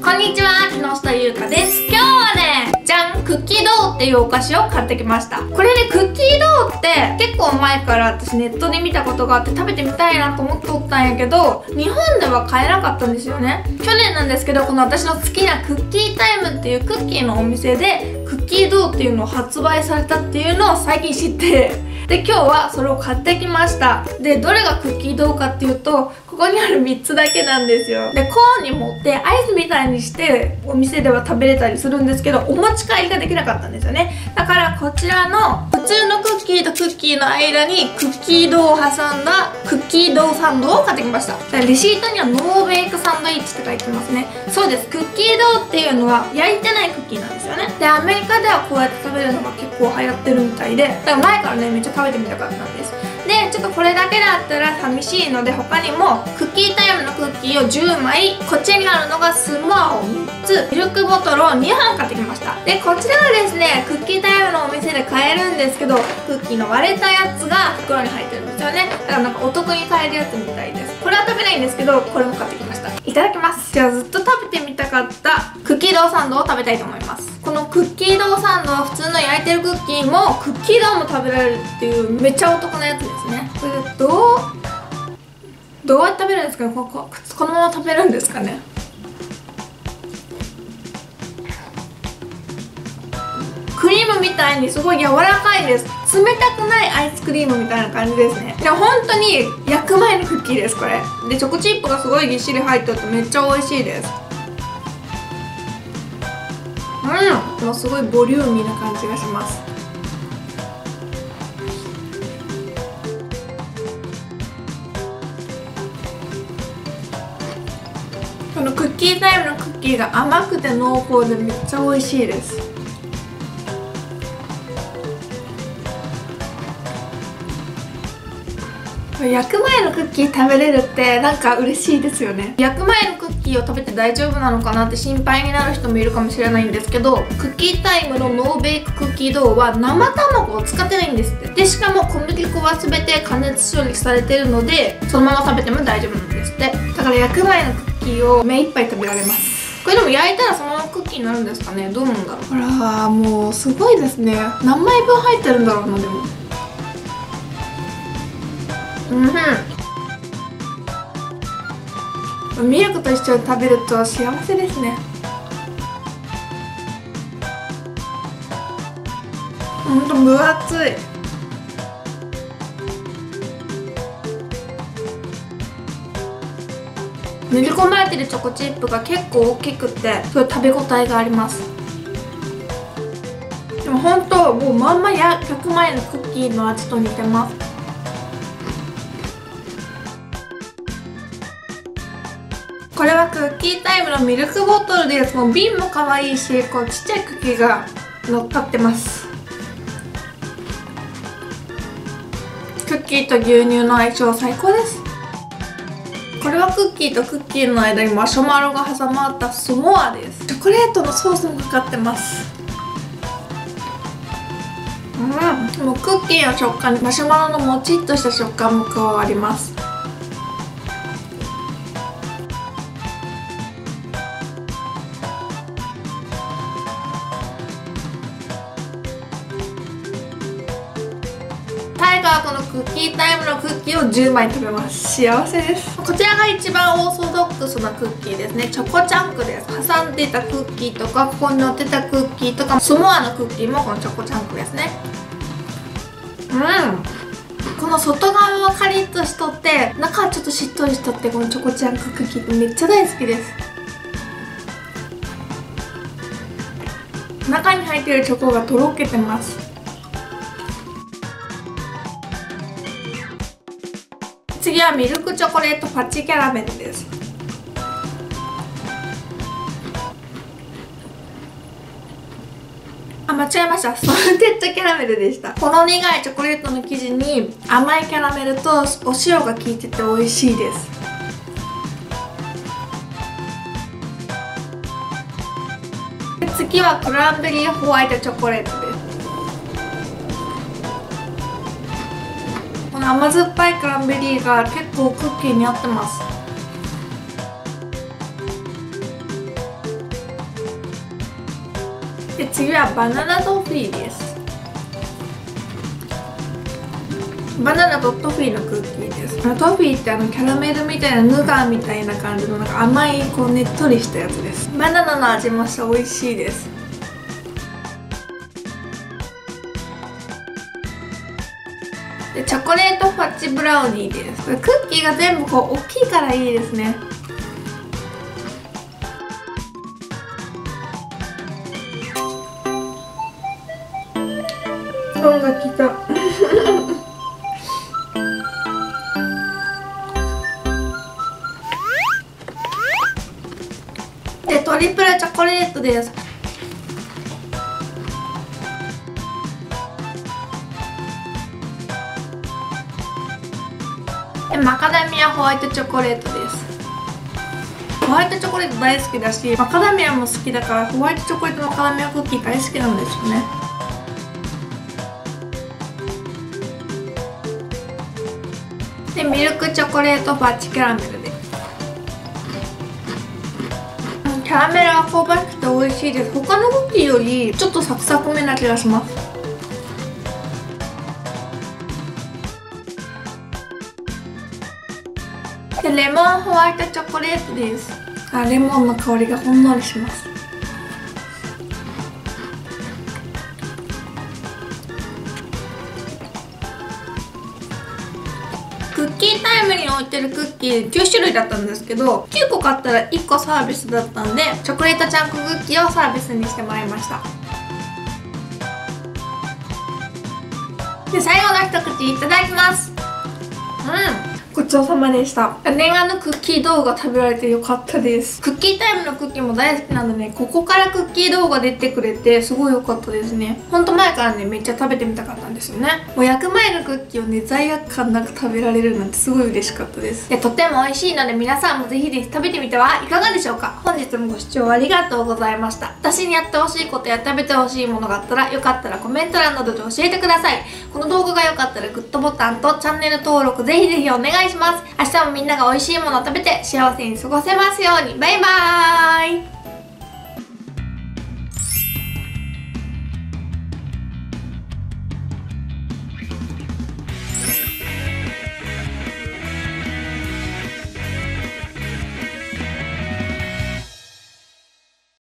こんにちは、木下ゆうかです。今日はね、じゃん、クッキードーっていうお菓子を買ってきました。これね、クッキードーって結構前から私ネットで見たことがあって食べてみたいなと思っておったんやけど、日本では買えなかったんですよね。去年なんですけど、この私の好きなクッキータイムっていうクッキーのお店でクッキードーっていうのを発売されたっていうのを最近知って、で今日はそれを買ってきました。でどれがクッキードーかっていうと、ここにある3つだけなんですよ。でコーンに持ってアイスみたいにしてお店では食べれたりするんですけど、お持ち帰りができなかったんですよね。だからこちらの普通のクッキーとクッキーの間にクッキードーを挟んだクッキードーサンドを買ってきました。レシートにはノーベイクサンドイッチって書いてますね。そうです、クッキードーっていうのは焼いてないクッキーなんですよね。でアメリカではこうやって食べるのが結構流行ってるみたいで、だから前からねめっちゃ食べてみたかったんです。でちょっとこれだけだったら寂しいので、他にもクッキータイムのクッキーを10枚、こっちにあるのがスモアを3つ、ミルクボトルを2本買ってきました。でこちらはですね、クッキータイムのお店で買えるんですけど、クッキーの割れたやつが袋に入ってるんですよね。だからなんかお得に買えるやつみたいです。これは食べないんですけど、これも買ってきました。いただきます。じゃあずっと食べてみたかったクッキードーサンドを食べたいと思います。このクッキードーサンドは普通の焼いてるクッキーもクッキードーも食べられるっていうめっちゃお得なやつですね。これでどうやって食べるんですかね。このまま食べるんですかね。クリームみたいにすごい柔らかいです。冷たくないアイスクリームみたいな感じですね。でも本当に焼く前のクッキーです、これで。チョコチップがすごいぎっしり入っててめっちゃ美味しいです。もうすごいボリューミーな感じがします。このクッキータイムのクッキーが甘くて濃厚でめっちゃ美味しいです。焼く前のクッキー食べれるってなんか嬉しいですよね。焼く前のクッキーを食べて大丈夫なのかなって心配になる人もいるかもしれないんですけど、クッキータイムのノーベイククッキードーは生卵を使ってないんですって。でしかも小麦粉は全て加熱処理されてるので、そのまま食べても大丈夫なんですって。だから焼く前のクッキーを目いっぱい食べられます。これでも焼いたらそのままクッキーになるんですかね。どうなんだろう。ほらもうすごいですね。何枚分入ってるんだろうな。でもミルクと一緒に食べると幸せですね。ほんと分厚い。練り込まれてるチョコチップが結構大きくて、すごい食べ応えがあります。でもほんともうまんま焼く前のクッキーの味と似てます。これはクッキータイムのミルクボトルです。もう瓶も可愛いし、こうちっちゃいクッキーが乗っかってます。クッキーと牛乳の相性最高です。これはクッキーとクッキーの間にマシュマロが挟まったスモアです。チョコレートのソースもかかってます。もうクッキーの食感にマシュマロのもちっとした食感も加わります。最後はこのクッキータイムのクッキーを10枚食べます。幸せです。こちらが一番オーソドックスなクッキーですね。チョコチャンクです。挟んでいたクッキーとか、ここに乗ってたクッキーとか、スモアのクッキーもこのチョコチャンクですね。この外側はカリッとしとって中はちょっとしっとりしとって、このチョコチャンククッキーってめっちゃ大好きです。中に入っているチョコがとろけてます。次はミルクチョコレートパッチキャラメルです。間違えました。ソルテッドキャラメルでした。ほろ苦いチョコレートの生地に甘いキャラメルとお塩が効いてて美味しいです。次はクランベリーホワイトチョコレートです。この甘酸っぱいクランベリーが結構クッキーに合ってます。 で次はバナナトフィーです。バナナとトフィーのクッキーです。トフィーってキャラメルみたいなヌガーみたいな感じのなんか甘いこうねっとりしたやつです。バナナの味もして美味しいです。でチョコレートファッジブラウニーです。これクッキーが全部こう大きいからいいですね。音が来たでトリプルチョコレートです。でマカダミアホワイトチョコレートです。ホワイトチョコレート大好きだし、マカダミアも好きだからホワイトチョコレートマカダミアクッキー大好きなんですよね。でミルクチョコレートファッジキャラメルです。キャラメルが香ばしくて美味しいです。他のクッキーよりちょっとサクサクめな気がします。でレモンホワイトチョコレートです。レモンの香りがほんのりします。クッキータイムに置いてるクッキー9種類だったんですけど、9個買ったら1個サービスだったんで、チョコレートチャンククッキーをサービスにしてもらいました。で最後の一口いただきます。ごちそうさまでした。念願のクッキー動画食べられてよかったです。クッキータイムのクッキーも大好きなのでね、ここからクッキー動画出てくれてすごい良かったですね。ほんと前からねめっちゃ食べてみたかったんですよね。もう焼く前のクッキーをね罪悪感なく食べられるなんてすごい嬉しかったです。とっても美味しいので皆さんもぜひぜひ食べてみてはいかがでしょうか。本日もご視聴ありがとうございました。私にやってほしいことや食べてほしいものがあったらよかったらコメント欄などで教えてください。この動画が良かったらグッドボタンとチャンネル登録ぜひぜひお願いします。明日もみんなが美味しいものを食べて幸せに過ごせますように。バイバーイ。